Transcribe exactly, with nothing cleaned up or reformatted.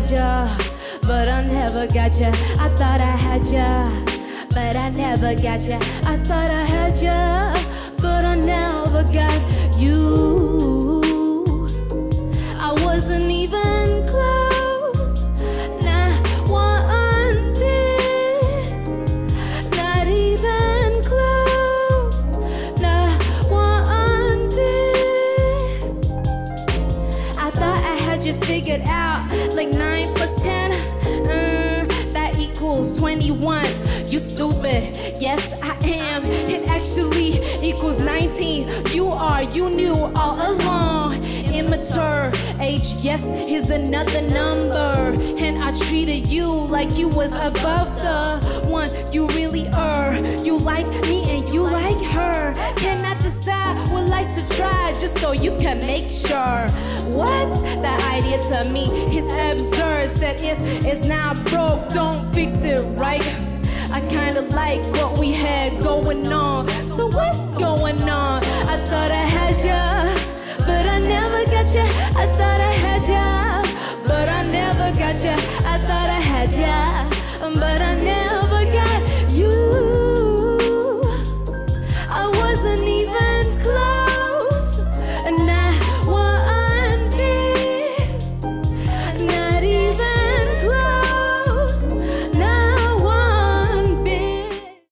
had ya, but I never got ya. I thought I had ya, but I never got ya. I thought I had ya, but I never got you. I wasn't even close, not one bit, not even close, not one bit. I thought I had you figured out, like nine plus ten, uh, that equals twenty-one. You stupid, yes I am. It actually equals nineteen. You are, you knew all along. Immature age, yes, here's another number. And I treated you like you was above the one you really are. You like me and you like her. Cannot decide, would like to try just so you can make sure. What? That idea to me is absurd. Said if it's not broke, don't fix it, right? I kinda like what we had going on. So what's going on? I thought I had ya, but I never got ya. I thought I had ya, but I never got ya. I thought I had ya, but I never